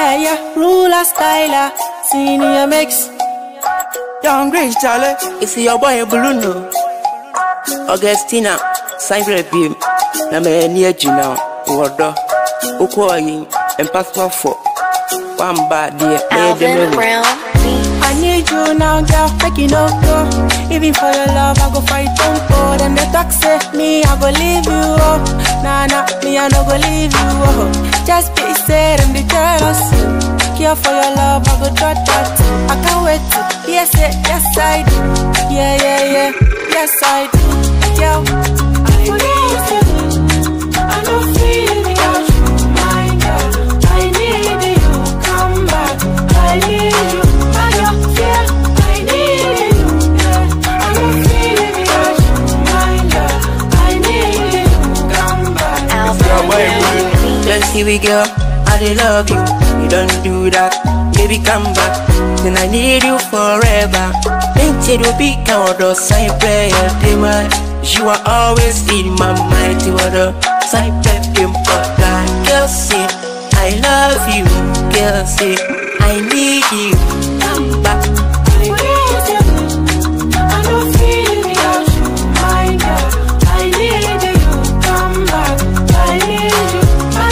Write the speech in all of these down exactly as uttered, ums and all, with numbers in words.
Yeah, yeah, ruler, styler, senior mix. Young Grace, Charlie. It's your boy Bruno. Augustina, Cyber Beam. I'm a near you now. Water, Okoyi, and passport for one bad dear. Alvin Brown. I need you now, girl, make you no go. Even for your love, I go fight on go. Them the talk say me, I go leave you, oh. Nah, nah, me, I no go leave you, oh. Just be said, I'm the jealous. Care for your love, I go try that. I can't wait to, yes, yes, yes, I do. Yeah, yeah, yeah, yes, I do. Girl, I need you. I don't feel me out, my girl. I need you, come back. I need you. Just here we go, I dey love you. You don't do that, baby come back. Then I need you forever. Ain't it will be count or sign prayer, demon. You are always in my mind. You are the side bedroom for that. Girl say I love you. Girl say I need you. Come back. I need you. I don't feel me out, my girl. I need you. Come back. I need you.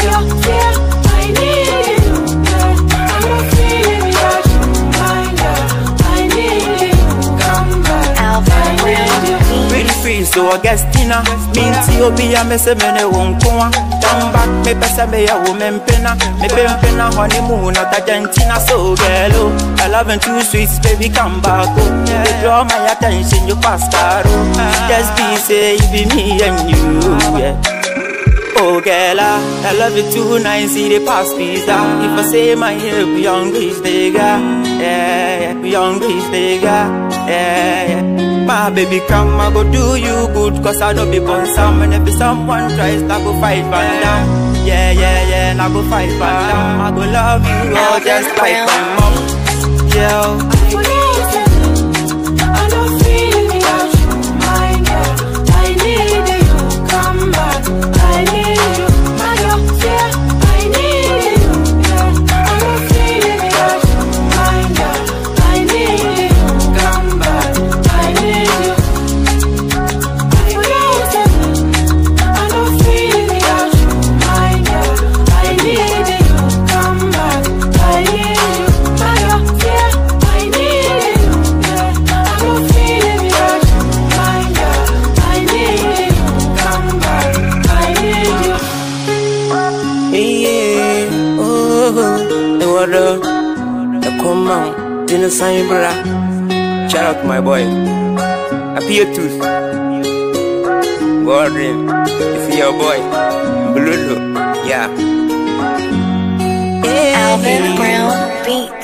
So Augustina, minti obi ya mese mene wonkoa. Come back, me pesa me ya woman pena. Me pena honeymoon at Argentina. So girl, I love you too sweet, baby come back. Oh, you draw my attention, you pass caro. Just be say it be me and you, yeah. Oh girl, I love you too nice, see the past pizza. If I say my hair beyond Greece, nigga, yeah, yeah, beyond Greece, nigga, yeah, yeah. My baby come, I go do you good, cause I know be born some. And if someone tries, I go fight for them. Yeah, yeah, yeah, and I go fight for them. I go love you, oh, just like my mom. Yeah. I don't feel me out, my girl. I need you, come back. I need you, my girl. Yeah, I need you. Yeah, I don't feel me out, my girl. I need you, come back. I need you. I don't feel me out, my girl. I need you, come back. I need you, my girl. Yeah, I need you. Yeah, I don't feel me out, my girl. I need you, come back. I need you. Yeah, oh, the water, the come on, dinner sign, bra. Shout out to my boy. Appear tooth. Gordon, it's your boy. Bruno, yeah. Alvin Brown beat.